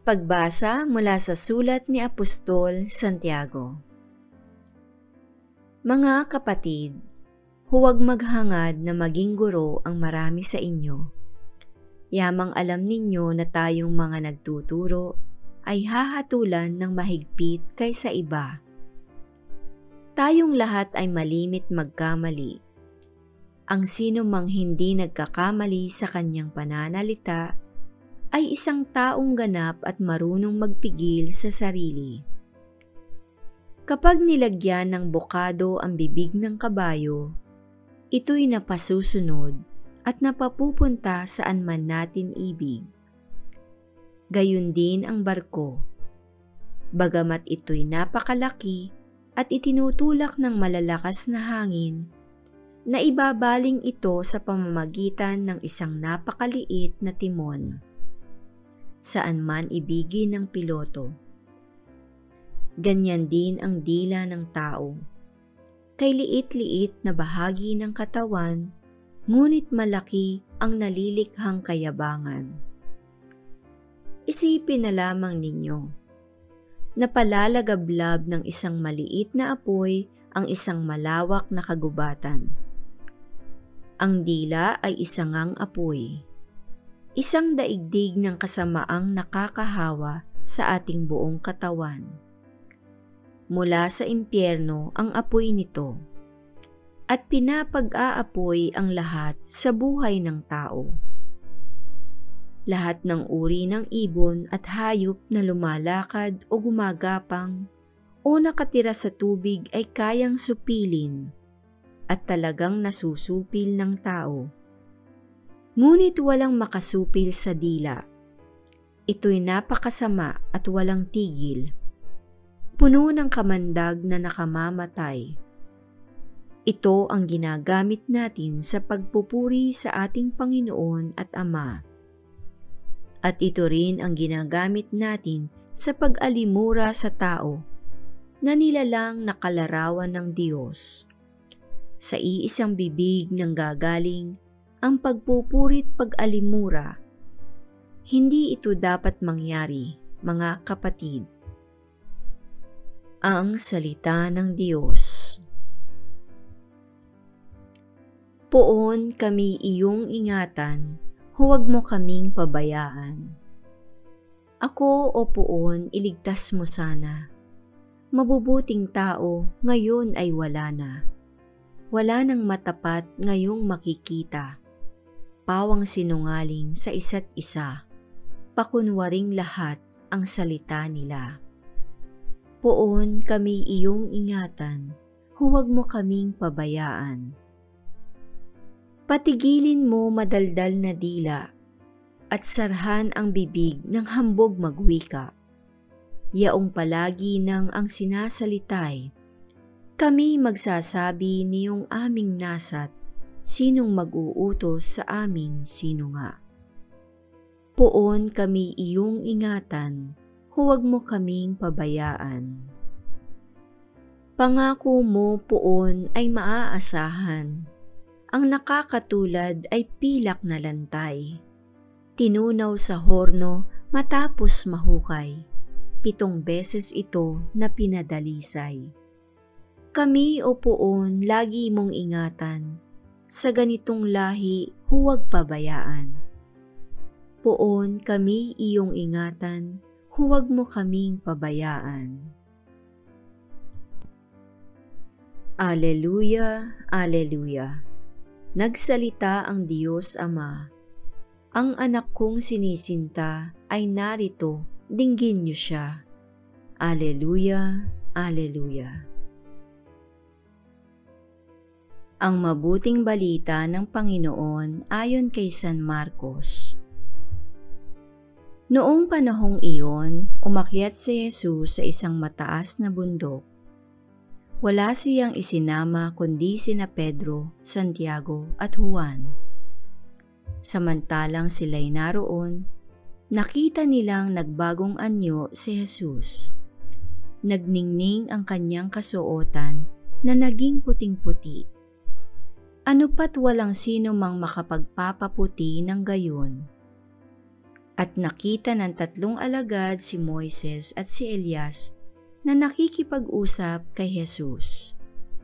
Pagbasa mula sa sulat ni Apostol Santiago. Mga kapatid, huwag maghangad na maging guro ang marami sa inyo. Yamang alam ninyo na tayong mga nagtuturo ay hahatulan ng mahigpit kaysa iba. Tayong lahat ay malimit magkamali. Ang sino mang hindi nagkakamali sa kanyang pananalita ay isang taong ganap at marunong magpigil sa sarili. Kapag nilagyan ng bokado ang bibig ng kabayo, ito'y napasusunod at napapupunta saan man natin ibig. Gayun din ang barko. Bagamat ito'y napakalaki at itinutulak ng malalakas na hangin, naibabaling ito sa pamamagitan ng isang napakaliit na timon, saan man ibigin ng piloto. Ganyan din ang dila ng tao. Kay liit-liit na bahagi ng katawan, ngunit malaki ang nalilikhang kayabangan. Isipin na lamang ninyo, napalalagablab ng isang maliit na apoy ang isang malawak na kagubatan. Ang dila ay isangang apoy, isang daigdig ng kasamaang nakakahawa sa ating buong katawan. Mula sa impyerno ang apoy nito, at pinapag-aapoy ang lahat sa buhay ng tao. Lahat ng uri ng ibon at hayop na lumalakad o gumagapang o nakatira sa tubig ay kayang supilin at talagang nasusupil ng tao. Ngunit walang makasupil sa dila. Ito'y napakasama at walang tigil, puno ng kamandag na nakamamatay. Ito ang ginagamit natin sa pagpupuri sa ating Panginoon at Ama. At ito rin ang ginagamit natin sa pag-alimura sa tao na nilalang na kalarawan ng Diyos. Sa iisang bibig nang gagaling ang pagpupurit pag-alimura. Hindi ito dapat mangyari, mga kapatid. Ang salita ng Diyos. Poon kami iyong ingatan, huwag mo kaming pabayaan. Ako o poon, iligtas mo sana. Mabubuting tao, ngayon ay wala na. Wala nang matapat ngayong makikita. Pawang sinungaling sa isa't isa. Pakunwaring lahat ang salita nila. Poon kami iyong ingatan, huwag mo kaming pabayaan. Patigilin mo madaldal na dila at sarhan ang bibig ng hambog magwika. Yaong palagi nang ang sinasalitay, kami magsasabi niyong aming nasat, sinong mag-uutos sa amin sino nga. Poon kami iyong ingatan, huwag mo kaming pabayaan. Pangako mo poon ay maaasahan. Ang nakakatulad ay pilak na lantay. Tinunaw sa horno matapos mahukay. 7 beses ito na pinadalisay. Kami o poon lagi mong ingatan. Sa ganitong lahi huwag pabayaan. Poon kami iyong ingatan, huwag mo kaming pabayaan. Aleluya, aleluya. Nagsalita ang Diyos Ama. Ang anak kong sinisinta ay narito, dinggin niyo siya. Aleluya, aleluya. Ang mabuting balita ng Panginoon ayon kay San Marcos. Noong panahong iyon, umakyat si Jesus sa isang mataas na bundok. Wala siyang isinama kundi sina Pedro, Santiago at Juan. Samantalang sila'y naroon, nakita nilang nagbagong anyo si Jesus. Nagningning ang kanyang kasuotan na naging puting-puti. Ano pat walang sino mang makapagpapaputi ng gayon. At nakita ng 3 alagad si Moises at si Elias na nakikipag-usap kay Jesus.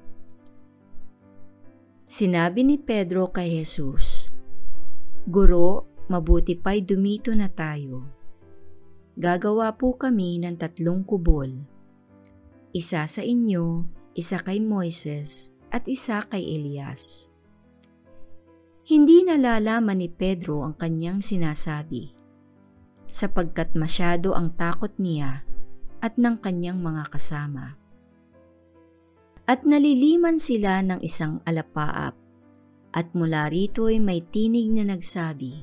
Sinabi ni Pedro kay Jesus, "Guro, mabuti pa'y dumito na tayo. Gagawa po kami ng 3 kubol. Isa sa inyo, isa kay Moises, at isa kay Elias." Hindi nalalaman ni Pedro ang kanyang sinasabi, sapagkat masyado ang takot niya at ng kanyang mga kasama. At naliliman sila ng isang alapaap, at mula rito'y may tinig na nagsabi,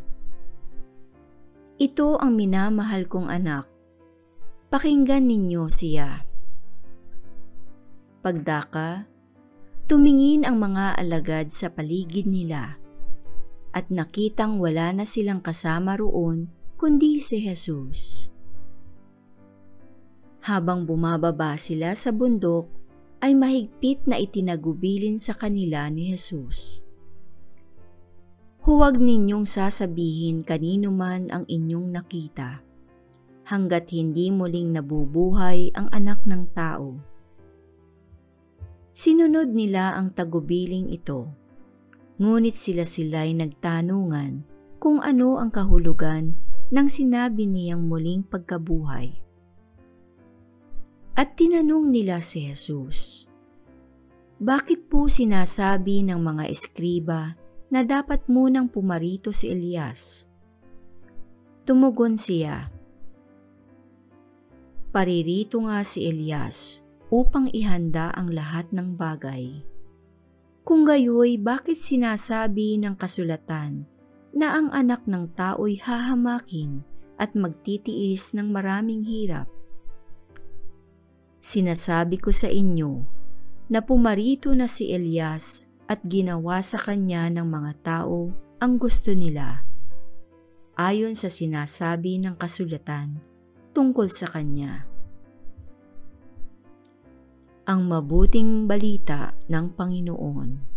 "Ito ang minamahal kong anak, pakinggan ninyo siya." Pagdaka, tumingin ang mga alagad sa paligid nila, at nakitang wala na silang kasama roon kundi si Jesus. Habang bumababa sila sa bundok, ay mahigpit na itinagubilin sa kanila ni Jesus. "Huwag ninyong sasabihin kanino man ang inyong nakita, hanggat hindi muling nabubuhay ang Anak ng Tao." Sinunod nila ang tagubiling ito, ngunit sila'y nagtanungan kung ano ang kahulugan ng sinabi niyang muling pagkabuhay. At tinanong nila si Jesus, "Bakit po sinasabi ng mga eskriba na dapat munang pumarito si Elias?" Tumugon siya, "Paririto nga si Elias upang ihanda ang lahat ng bagay. Kung gayoy, bakit sinasabi ng kasulatan na ang Anak ng Tao'y hahamakin at magtitiis ng maraming hirap? Sinasabi ko sa inyo na pumarito na si Elias at ginawa sa kanya ng mga tao ang gusto nila, ayon sa sinasabi ng kasulatan tungkol sa kanya." Ang mabuting balita ng Panginoon.